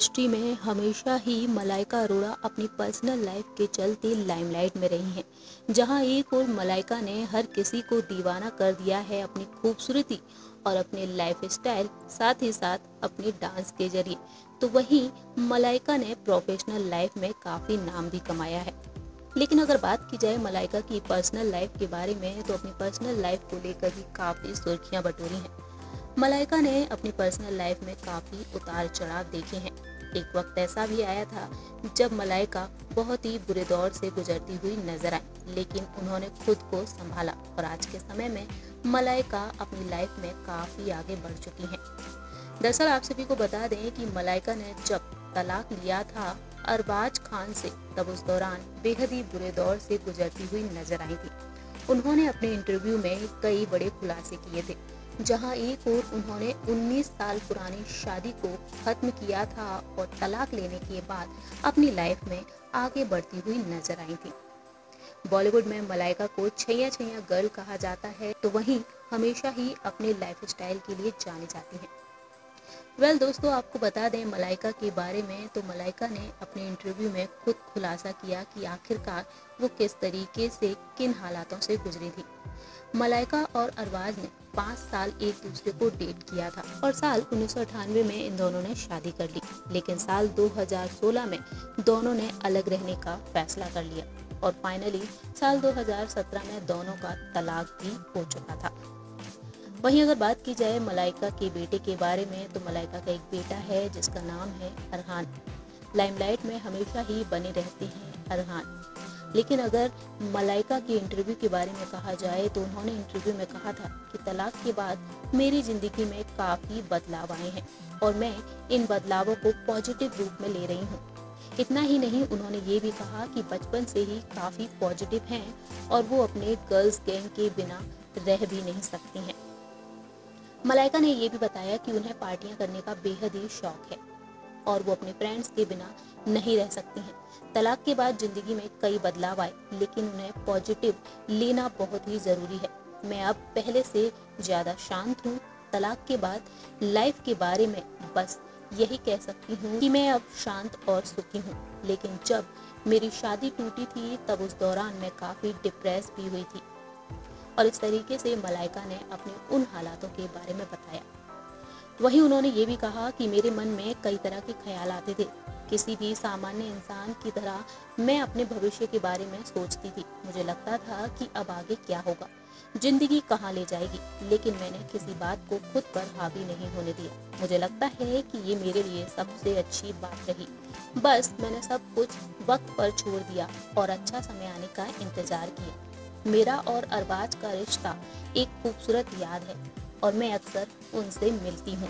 Industry में हमेशा ही मलाइका अरोड़ा अपनी पर्सनल लाइफ के चलते लाइमलाइट में रही हैं। जहां एक और मलाइका ने हर किसी को दीवाना कर दिया है अपनी खूबसूरती और अपने लाइफस्टाइल, साथ ही साथ अपने डांस के जरिए, तो वहीं मलाइका ने प्रोफेशनल लाइफ में काफ़ी नाम भी कमाया है। लेकिन अगर बात की जाए मलाइका की पर्सनल लाइफ के बारे में, तो अपनी पर्सनल लाइफ को लेकर भी काफ़ी सुर्खियां बटोरी हैं। मलाइका ने अपनी पर्सनल लाइफ में काफ़ी उतार चढ़ाव देखे हैं। एक वक्त ऐसा भी आया था जब मलाइका बहुत ही बुरे दौर से गुजरती हुई नजर आई, लेकिन उन्होंने खुद को संभाला और आज के समय में मलाइका अपनी लाइफ में काफ़ी आगे बढ़ चुकी हैं। दरअसल आप सभी को बता दें कि मलाइका ने जब तलाक लिया था अरबाज खान से, तब उस दौरान बेहद ही बुरे दौर से गुजरती हुई नजर आई थी। उन्होंने अपने इंटरव्यू में कई बड़े खुलासे किए थे, जहां एक और उन्होंने 19 साल पुरानी शादी को खत्म किया था और तलाक लेने के बाद अपनी लाइफ में आगे बढ़ती हुई नजर आई थी। बॉलीवुड में मलाइका को छैया छैया गर्ल कहा जाता है, तो वहीं हमेशा ही अपने लाइफस्टाइल के लिए जानी जाती हैं। दोस्तों, आपको बता दें मलाइका के बारे में, तो मलाइका ने अपने इंटरव्यू में खुद खुलासा किया कि आखिरकार वो किस तरीके से, किन हालातों से गुजरी थी। मलाइका और अरबाज ने 5 साल एक दूसरे को डेट किया था और साल 1998 में इन दोनों ने शादी कर ली, लेकिन साल 2016 में दोनों ने अलग रहने का फैसला कर लिया और फाइनली साल 2017 में दोनों का तलाक भी हो चुका था। वहीं अगर बात की जाए मलाइका के बेटे के बारे में, तो मलाइका का एक बेटा है जिसका नाम है अरहान। लाइमलाइट में हमेशा ही बने रहते हैं अरहान। लेकिन अगर मलाइका के इंटरव्यू के बारे में कहा जाए, तो उन्होंने इंटरव्यू में कहा था कि तलाक के बाद मेरी जिंदगी में काफ़ी बदलाव आए हैं और मैं इन बदलावों को पॉजिटिव रूप में ले रही हूँ। इतना ही नहीं, उन्होंने ये भी कहा कि बचपन से ही काफ़ी पॉजिटिव हैं और वो अपने गर्ल्स गैंग के बिना रह भी नहीं सकती हैं। मलाइका ने ये भी बताया कि उन्हें पार्टियां करने का बेहद ही शौक है और वो अपने फ्रेंड्स के बिना नहीं रह सकती हैं। तलाक के बाद जिंदगी में कई बदलाव आए, लेकिन उन्हें पॉजिटिव लेना बहुत ही ज़रूरी है। मैं अब पहले से ज़्यादा शांत हूँ। तलाक के बाद लाइफ के बारे में बस यही कह सकती हूँ कि मैं अब शांत और सुखी हूँ। लेकिन जब मेरी शादी टूटी थी, तब उस दौरान मैं काफ़ी डिप्रेस भी हुई थी। और इस तरीके से मलाइका ने अपने उन हालातों के बारे में बताया। वहीं उन्होंने ये भी कहा कि मेरे मन में कई तरह के ख्याल आते थे। किसी भी सामान्य इंसान की तरह मैं अपने भविष्य के बारे में सोचती थी। मुझे लगता था कि अब आगे क्या होगा, जिंदगी कहाँ ले जाएगी, लेकिन मैंने किसी बात को खुद पर हावी नहीं होने दिया। मुझे लगता है कि ये मेरे लिए सबसे अच्छी बात रही। बस मैंने सब कुछ वक्त पर छोड़ दिया और अच्छा समय आने का इंतजार किया। मेरा और अरबाज का रिश्ता एक खूबसूरत याद है और मैं अक्सर उनसे मिलती हूँ।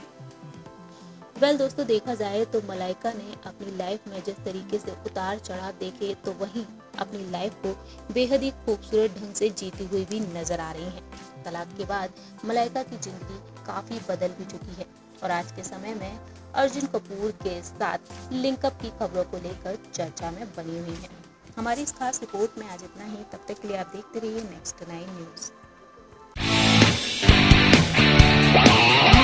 दोस्तों, देखा जाए तो मलाइका ने अपनी लाइफ में जिस तरीके से उतार चढ़ाव देखे, तो वहीं अपनी लाइफ को बेहद ही खूबसूरत ढंग से जीती हुई भी नजर आ रही हैं। तलाक के बाद मलाइका की जिंदगी काफी बदल भी चुकी है और आज के समय में अर्जुन कपूर के साथ लिंकअप की खबरों को लेकर चर्चा में बनी हुई है। हमारी इस खास रिपोर्ट में आज इतना ही। तब तक के लिए आप देखते रहिए नेक्स्ट 9 न्यूज़।